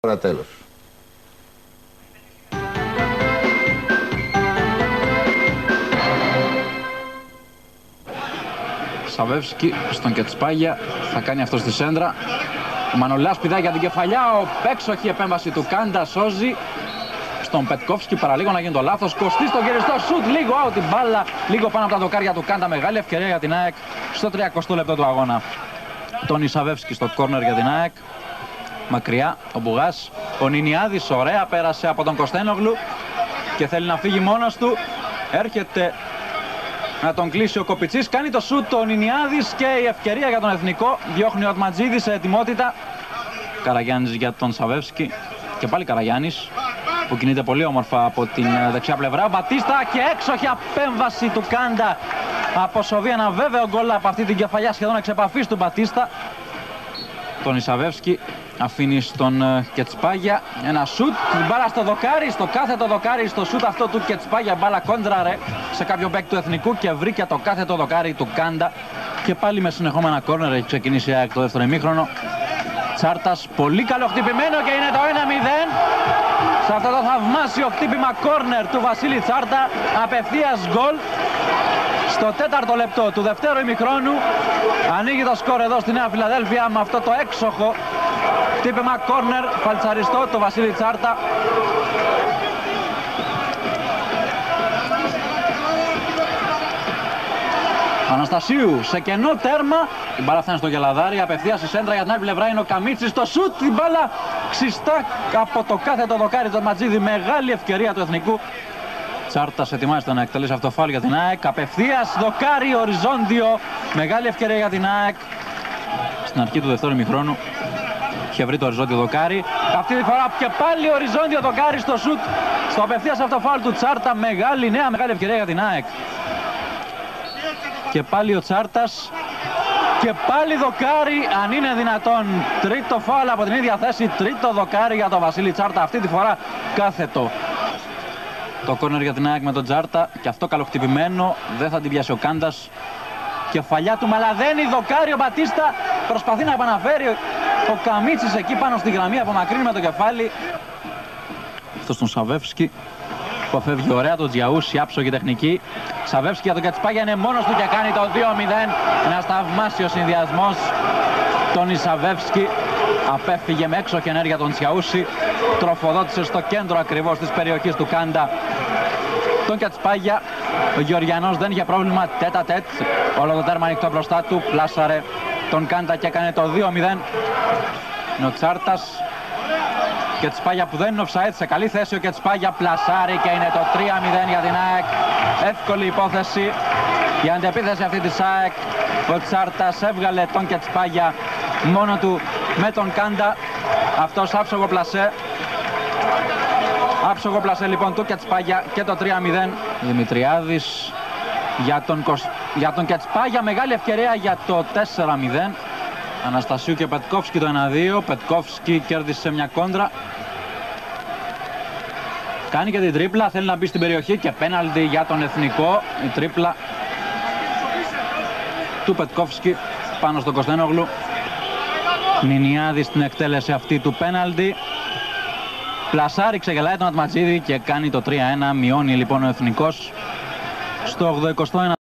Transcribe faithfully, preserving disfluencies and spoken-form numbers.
Τώρα τέλος. Σαβεύσκι στον Κετσπάγια, θα κάνει αυτό στη σέντρα. Ο Μανολάς πηδάει για την κεφαλιά, ο έξοχη επέμβαση του Κάντα σώζει. Στον Πετκόφσκι παραλίγο να γίνει το λάθος. Κωστή στο γυριστό σουτ, λίγο out την μπάλα, λίγο πάνω από τα δοκάρια του Κάντα. Μεγάλη ευκαιρία για την ΑΕΚ στο τριακοστό λεπτό του αγώνα. Τον Σαβεύσκι στο κόρνερ για την ΑΕΚ. Μακριά ο Μπουγάς, ο Νινιάδης ωραία πέρασε από τον Κωστένογλου και θέλει να φύγει μόνος του. Έρχεται να τον κλείσει ο Κοπιτσής, κάνει το σουτ ο Νινιάδης και η ευκαιρία για τον Εθνικό. Διώχνει ο Ατματζίδης σε ετοιμότητα. Καραγιάννης για τον Σαβεύσκι και πάλι Καραγιάννης που κινείται πολύ όμορφα από την δεξιά πλευρά. Μπατίστα και έξοχη απέμβαση του Κάντα. Αποσοβεί ένα βέβαιο γκολ από αυτή την κεφαλιά σχεδόν εξ επαφής του Μπατίστα. Τον Σαβεύσκι αφήνει στον Κετσπάγια ένα σουτ, την μπάλα στο δοκάρι, στο κάθετο δοκάρι, στο σουτ αυτό του Κετσπάγια, μπάλα κόντραρε σε κάποιο μπέκ του Εθνικού και βρήκε το κάθετο δοκάρι του Κάντα και πάλι με συνεχόμενα κόρνερ έχει ξεκινήσει η ΑΕΚ το δεύτερο ημίχρονο. Τσάρτας πολύ καλό χτυπημένο και είναι το ένα μηδέν. Σε αυτό το θαυμάσιο χτύπημα κόρνερ του Βασίλη Τσάρτα, απευθείας γκολ. Στο τέταρτο λεπτό του δευτέρου ημιχρόνου ανοίγει το σκορ εδώ στη Νέα Φιλαδέλφια με αυτό το έξοχο χτύπημα κόρνερ φαλτσαριστό του Βασίλη Τσάρτα. Αναστασίου σε κενό τέρμα, η μπάλα φτάνει στο Γελαδάρι, απευθείας στη σέντρα για την άλλη πλευρά είναι ο Καμίτσης, το σουτ, την μπάλα ξιστά από το κάθετο δοκάρι του Ματζίδη, μεγάλη ευκαιρία του Εθνικού. Τσάρτας ετοιμάζεται να εκτελέσει αυτό το φάουλ για την ΑΕΚ, απευθείας δοκάρι οριζόντιο, μεγάλη ευκαιρία για την ΑΕΚ. Στην αρχή του δεύτερου ημιχρόνου είχε βρει το οριζόντιο δοκάρι, αυτή τη φορά και πάλι οριζόντιο δοκάρι στο σουτ, στο απευθείας αυτό φάουλ του Τσάρτα, μεγάλη νέα μεγάλη ευκαιρία για την ΑΕΚ. Και πάλι ο Τσάρτας και πάλι δοκάρι, αν είναι δυνατόν. Τρίτο φάουλ από την ίδια θέση, τρίτο δοκάρι για τον Βασίλη Τσάρτα, αυτή τη φορά κάθετο. Το κόρνερ για την ΑΕΚ με τον Τσάρτα και αυτό καλοχτυπημένο, δεν θα την πιάσει ο Κάντας. Κεφαλιά του Μαλαδένη, δοκάρι ο Μπατίστα, προσπαθεί να επαναφέρει ο Καμίτσης εκεί πάνω στη γραμμή, απομακρύνει με το κεφάλι. Αυτό στον Σαβεύσκι που αφεύγει ωραία τον Τζιαούσι, άψογη τεχνική. Σαβεύσκι για τον Κετσπάγια είναι μόνος του και κάνει το δύο μηδέν. Ένας θαυμάσιος συνδυασμός. Τον Σαβεύσκι απέφυγε με έξοχη ενέργεια τον Τζιαούσι. Τροφοδότησε στο κέντρο ακριβώς της περιοχής του Κάντα τον Κετσπάγια. Ο Γεωργιανός δεν είχε πρόβλημα τέτα τέτ. Όλο το τέρμα ανοιχτό μπροστά του. Πλάσαρε τον Κάντα και έκανε το δύο μηδέν. Είναι ο Τσάρτας. Κετσπάγια που δεν είναι offside, σε καλή θέση ο Κετσπάγια πλασάρει και είναι το τρία μηδέν για την ΑΕΚ. Εύκολη υπόθεση. Η αντεπίθεση αυτή της ΑΕΚ. Ο Τσάρτας έβγαλε τον Κετσπάγια μόνο του με τον Κάντα. Αυτός άψογο πλασέ. Άψογο πλασέ λοιπόν του Κετσπάγια και το τρία μηδέν. Δημητριάδης για τον, Κοσ... για τον Κετσπάγια, μεγάλη ευκαιρία για το τέσσερα μηδέν. Αναστασίου και Πετκόφσκι το ένα δύο. Πετκόφσκι κέρδισε μια κόντρα. Κάνει και την τρίπλα, θέλει να μπει στην περιοχή και πέναλτι για τον Εθνικό. Η τρίπλα του Πετκόφσκι πάνω στον Κωστένογλου. Νινιάδη στην εκτέλεση αυτή του πέναλτι. Πλασάρι, ξεγελάει τον Ατματζίδη και κάνει το τρία ένα. Μειώνει λοιπόν ο Εθνικός στο ογδοηκοστό ένα.